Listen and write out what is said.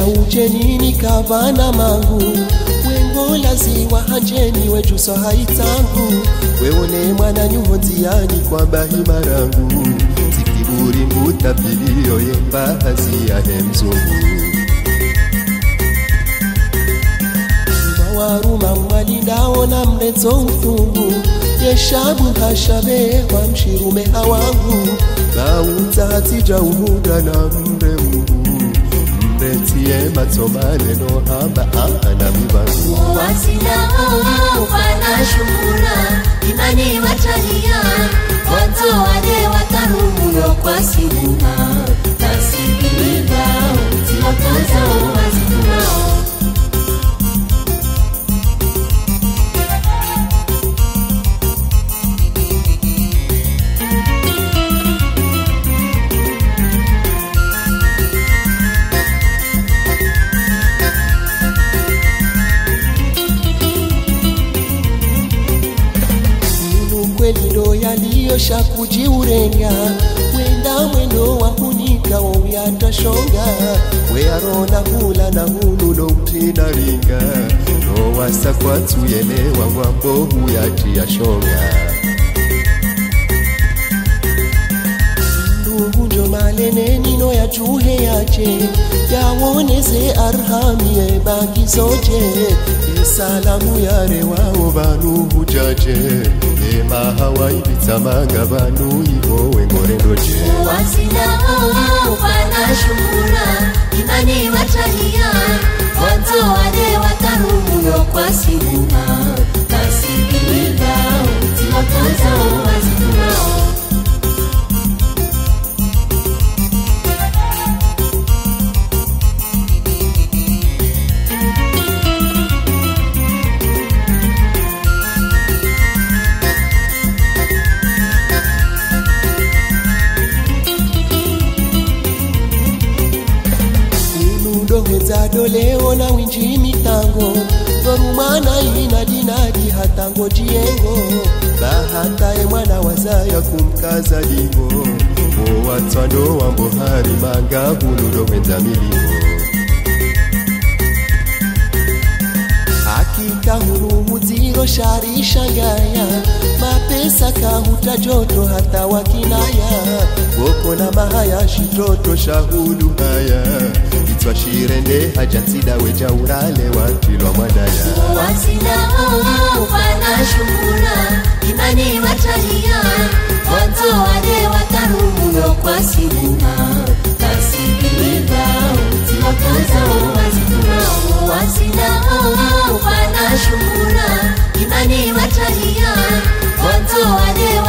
ujeni kavana mangu wengo laziwa hanjeni wejuso haitangu weone mwana nyuhonziani kwa bahimarangu zikiburi ngutapilio yembahazi ya hemzungu waruma mmalindao na mlezo utungu yeshabu hashabe wa mshirume hawangu bauta hatija uhuda na mremu mretie matomane no hamba ana mibangu wasilao ufana shumura imani watalia wanzo wale watarumuno kwa simuha tasibiriba utiotoza uwazitumao kwelido yaliyosha kujiurenga wenda mwendo wahunika woyatashonga wearona hula na hululo utinaringa no wasa kwatuyelewa wambohu yatiyashonga ndugunjo maleneni no yajuhe yache yawoneze arhamie bagizoje salamu yare wao banu hujaje ema hawai bitamanga banu ihowe ngorendoje wasilao ufana shumura imani watalia wanzo wale watarumuno kwa simuha tasibiriba utiotoza uwazitumao leo na winji mitango dorumana ina dinadi hatango jiengo bahatae mwana wazaya kumkaza lingo o watwando wa mbohari manga huludo wenza milingo hakika huru ziro shari shangaya mapesa kahuta joto hata wakinaya goko na mahaya shitoto shahudu haya twashirende hajatsida weja urale wantilwa mwadaya wasilao ufana shumura imani watalia wanzo wale watarumuno kwa simuha tasibiriba utiotoza uwazitumao wasilao ufana shumura imani watalia wanzo wale